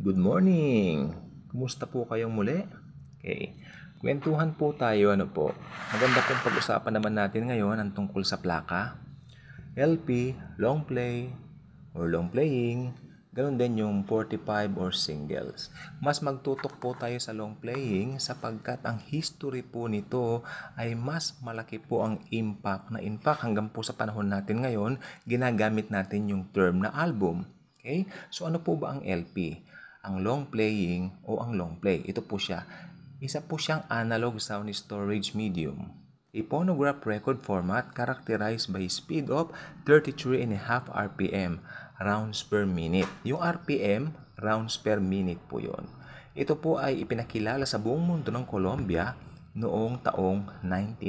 Good morning! Kumusta po kayong muli? Okay. Kwentuhan po tayo, Maganda pong pag-usapan naman natin ngayon ang tungkol sa plaka, LP, long play, or long playing, ganun din yung 45 or singles. Mas magtutok po tayo sa long playing sapagkat ang history po nito ay mas malaki po ang impact na in fact hanggang po sa panahon natin ngayon, ginagamit natin yung term na album. Okay? So ano po ba ang LP? Ang long playing o ang long play. Ito po siya. Isa po siyang analog sound storage medium. A phonograph record format characterized by speed of 33.5 RPM, rounds per minute. Yung RPM, rounds per minute po yon. Ito po ay ipinakilala sa buong mundo ng Colombia noong taong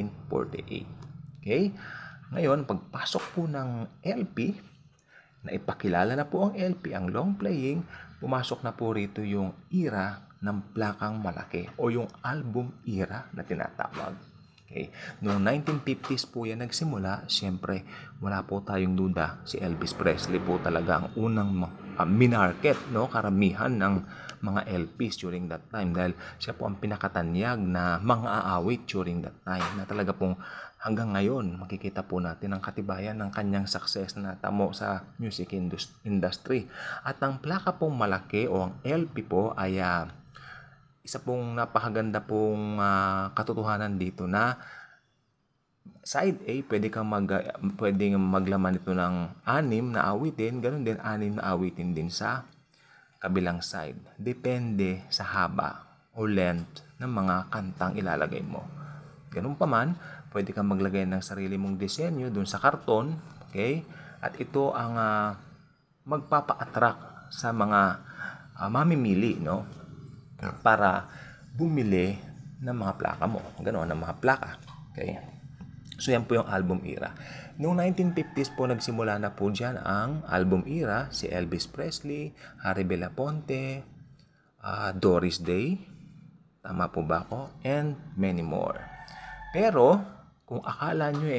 1948. Okay? Ngayon, pagpasok po ng LP, na ipakilala na po ang LP, ang long playing, pumasok na po rito yung era ng plakang malaki o yung album era na tinatawag. Okay. Noong 1950s po yan nagsimula, siyempre wala po tayong duda, si Elvis Presley po talaga ang unang minarket, karamihan ng mga LPs during that time dahil siya po ang pinakatanyag na mga aawit during that time na talaga pong hanggang ngayon makikita po natin ang katibayan ng kanyang success na natamo sa music industry. At ang plaka pong malaki o ang LP po ay isa pong napakaganda pong katotohanan dito na side A, pwedeng maglaman ito ng 6 na awitin, ganun din 6 na awitin din sa kabilang side. Depende sa haba o length ng mga kantang ilalagay mo. Ganun pa man, pwede kang maglagay ng sarili mong disenyo dun sa karton, okay? At ito ang magpapa-attract sa mga mamimili, para bumili ng mga plaka mo. Ganoon ang mga plaka. Okay? So yan po yung album era. Noong 1950s po nagsimula na po dyan ang album era, si Elvis Presley, Harry Belafonte, Doris Day, tama po ba ako? And many more. Pero kung akala nyo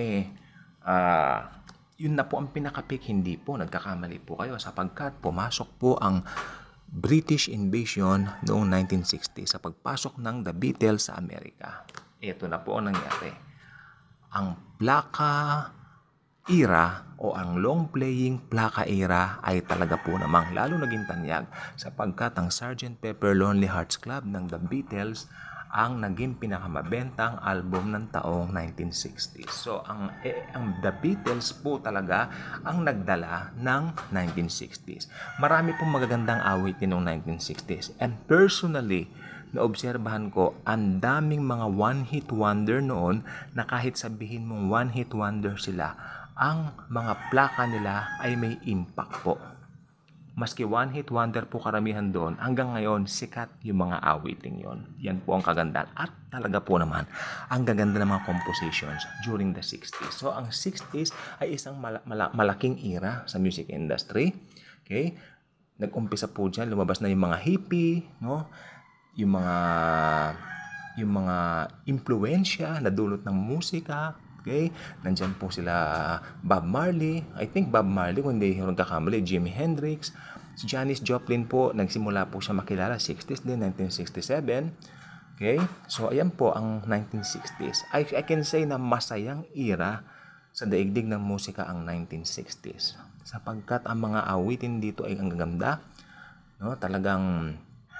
yun na po ang pinaka-peak, hindi po, nagkakamali po kayo sapagkat pumasok po ang British invasion noong 1960 sa pagpasok ng The Beatles sa Amerika. Ito na po ang nangyari. Ang plaka era o ang long playing plaka era ay talaga po namang lalo naging tanyag sapagkat ang Sgt. Pepper Lonely Hearts Club ng The Beatles ang naging pinakamabentang album ng taong 1960s. So, ang The Beatles po talaga ang nagdala ng 1960s. Marami pong magagandang awitin noong 1960s. And personally, naobserbahan ko, ang daming mga one-hit wonder noon na kahit sabihin mong one-hit wonder sila, ang mga plaka nila ay may impact po. Maski one-hit wonder po karamihan doon, hanggang ngayon, sikat yung mga awiting yon. Yan po ang kagandahan. At talaga po naman, ang gaganda ng mga compositions during the 60s. So, ang 60s ay isang malaking era sa music industry. Okay? Nag-umpisa po dyan, lumabas na yung mga hippie, yung mga impluensya na dulot ng musika. Okay? Nandyan po sila Bob Marley. I think Bob Marley, kung hindi nagkakamali, Jimi Hendrix. Si Janis Joplin po, nagsimula po siya makilala, 60s din, 1967. Okay? So, ayan po ang 1960s. I can say na masayang era sa daigdig ng musika ang 1960s. Sapagkat ang mga awitin dito ay ang gaganda. Talagang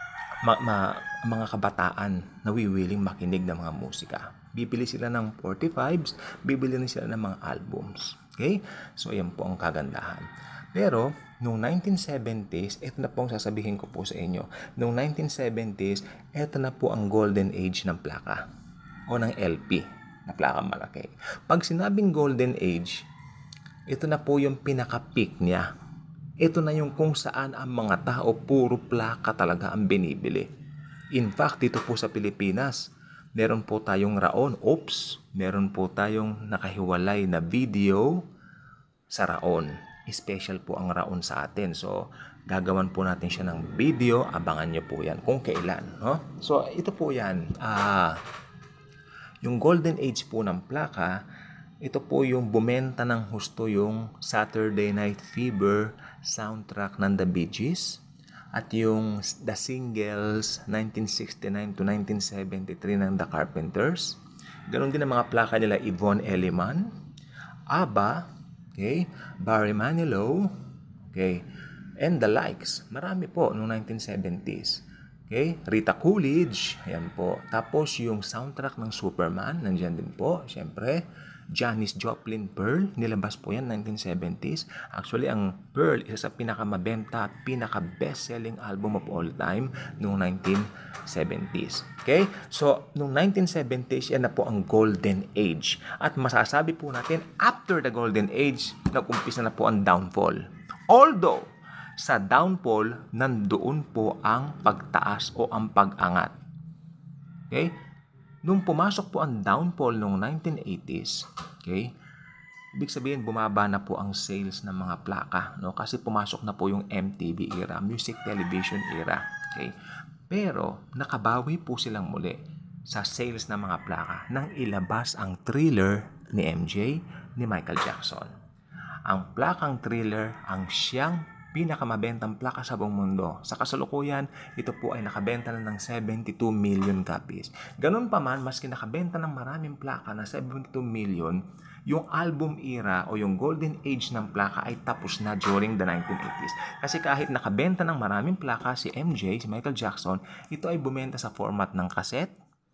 mga kabataan na wiwiling makinig ng mga musika. Bibili sila ng 45s, bibili rin sila ng mga albums. Okay? So, ayan po ang kagandahan. Pero, noong 1970s, ito na po ang sasabihin ko po sa inyo. Noong 1970s, ito na po ang golden age ng plaka o ng LP na plaka malaki. Pag sinabing golden age, ito na po yung pinaka-peak niya. Ito na yung kung saan ang mga tao puro plaka talaga ang binibili. In fact, dito po sa Pilipinas, meron po tayong Raon. Meron po tayong nakahiwalay na video sa Raon. Special po ang Raon sa atin. So, gagawan po natin siya ng video. Abangan nyo po yan kung kailan. So, ito po yan. Yung golden age po ng plaka, ito po yung bumenta ng husto yung Saturday Night Fever soundtrack ng The Bee Gees. At yung The Singles, 1969 to 1973 ng The Carpenters. Ganon din ang mga plaka nila Yvonne Elliman, ABBA, okay, Barry Manilow, okay, and the likes. Marami po noong 1970s. Okay, Rita Coolidge, ayan po. Tapos yung soundtrack ng Superman, nandiyan din po, syempre. Janis Joplin Pearl, nilabas po yan 1970s. Actually, ang Pearl, isa sa pinakamabenta at pinaka-best-selling album of all time noong 1970s. Okay? So, noong 1970s, yan na po ang Golden Age. At masasabi po natin, after the Golden Age, nag-umpisa na po ang downfall. Although, sa downfall, nandoon po ang pagtaas o ang pag-angat. Okay? Nung pumasok po ang downfall noong 1980s, okay, ibig sabihin bumaba na po ang sales ng mga plaka, no? Kasi pumasok na po yung MTV era, music television era. Okay? Pero nakabawi po silang muli sa sales ng mga plaka nang ilabas ang Thriller ni MJ, ni Michael Jackson. Ang plakang Thriller ang siyang pinakamabentang plaka sa buong mundo. Sa kasalukuyan, ito po ay nakabenta na ng 72 million copies. Ganun pa man, maski nakabenta ng maraming plaka na 72 million, yung album era o yung golden age ng plaka ay tapos na during the 1980s. Kasi kahit nakabenta ng maraming plaka si MJ, si Michael Jackson, ito ay bumenta sa format ng cassette,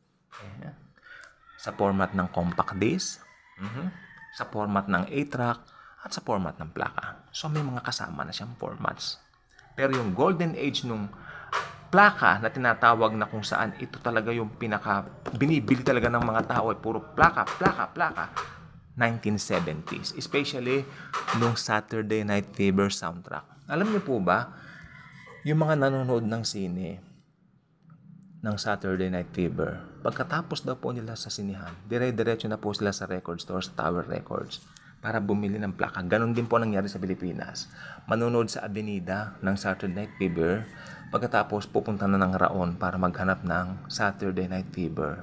sa format ng compact disc, sa format ng 8-track, at sa format ng plaka. So, may mga kasama na siyang formats. Pero yung golden age nung plaka na tinatawag na kung saan ito talaga yung binibili talaga ng mga tao ay puro plaka, 1970s. Especially nung Saturday Night Fever soundtrack. Alam niyo po ba, yung mga nanonood ng sine, ng Saturday Night Fever, pagkatapos daw po nila sa sinihan, dire-diretso na po sila sa record store, sa Tower Records, para bumili ng plaka. Ganon din po nangyari sa Pilipinas. Manonood sa Avenida ng Saturday Night Fever, pagkatapos pupunta na ng Raon para maghanap ng Saturday Night Fever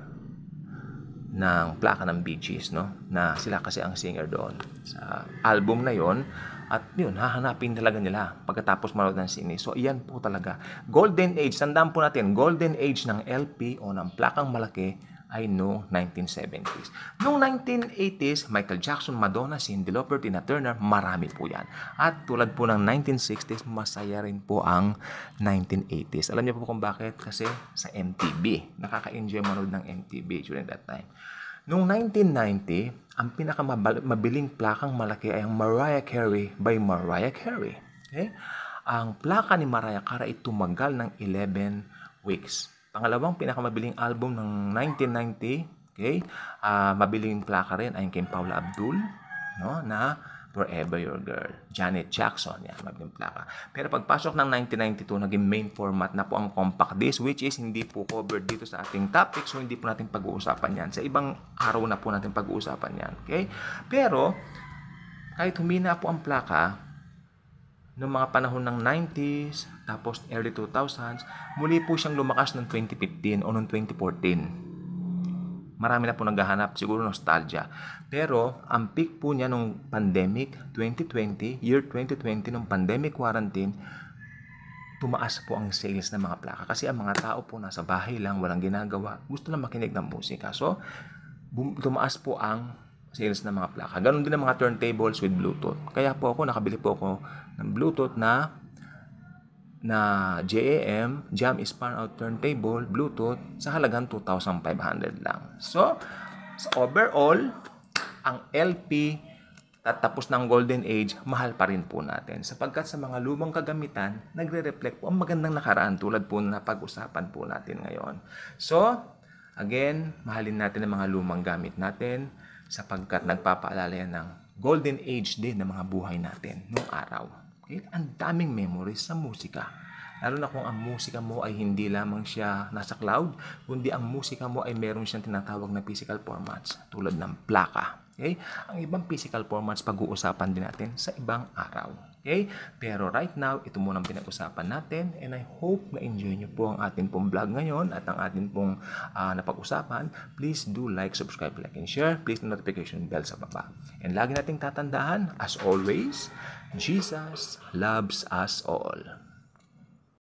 ng plaka ng Bee Gees, no? Na sila kasi ang singer doon sa album na yon. At yun, hahanapin talaga nila pagkatapos manood ng sine. So, iyan po talaga. Golden Age, tandaan po natin, Golden Age ng LP o ng plakang malaki ay noong 1970s. Noong 1980s, Michael Jackson, Madonna, Cyndi Lauper, Tina Turner, marami po yan. At tulad po ng 1960s, masaya rin po ang 1980s. Alam niyo po kung bakit? Kasi sa MTV. Nakaka-enjoy manood ng MTV during that time. Noong 1990, ang pinakamabiling plakang malaki ay ang Mariah Carey by Mariah Carey. Okay? Ang plaka ni Mariah Carey ay tumagal ng 11 weeks. Pangalawang pinakamabiling album ng 1990, okay? Mabiling plaka rin ay kay Paula Abdul, no, na Forever Your Girl. Janet Jackson, yan, mabiling plaka. Pero pagpasok ng 1992, naging main format na po ang compact disc, which is hindi po covered dito sa ating topic, so hindi po natin pag-uusapan yan. Sa ibang araw na po natin pag-uusapan yan, okay? Pero, kahit humina po ang plaka, noong mga panahon ng 90s, tapos early 2000s, muli po siyang lumakas noong 2015 o noong 2014. Marami na po naghahanap, siguro nostalgia. Pero, ang peak po niya nung pandemic, 2020, year 2020, nung pandemic quarantine, tumaas po ang sales ng mga plaka. Kasi ang mga tao po nasa bahay lang, walang ginagawa, gusto lang makinig ng musika. So, tumaas po ang sales ng mga plaka. Ganon din ang mga turntables with Bluetooth. Kaya po ako, nakabili po ako ng Bluetooth na JAM, Jam is Fan Out Turntable, Bluetooth, sa halagang 2,500 lang. So, overall, ang LP tatapos ng Golden Age, mahal pa rin po natin. Sapagkat sa mga lumang kagamitan, nagre-reflect po ang magandang nakaraan tulad po na pag-usapan po natin ngayon. So, again, mahalin natin ang mga lumang gamit natin sapagkat nagpapaalala yan ng Golden Age din ng mga buhay natin noong araw. Okay? Ang daming memories sa musika. Lalo na kung ang musika mo ay hindi lamang siya nasa cloud, kundi ang musika mo ay meron siyang tinatawag na physical formats tulad ng plaka. Okay? Ang ibang physical formats pag-uusapan din natin sa ibang araw. Okay? Pero right now, ito muna ang pinag-usapan natin and I hope na enjoy nyo po ang ating pong vlog ngayon at ang ating pong napag-usapan. Please do like, subscribe, like, and share. Please the notification bell sa baba. And lagi nating tatandaan, as always, Jesus loves us all.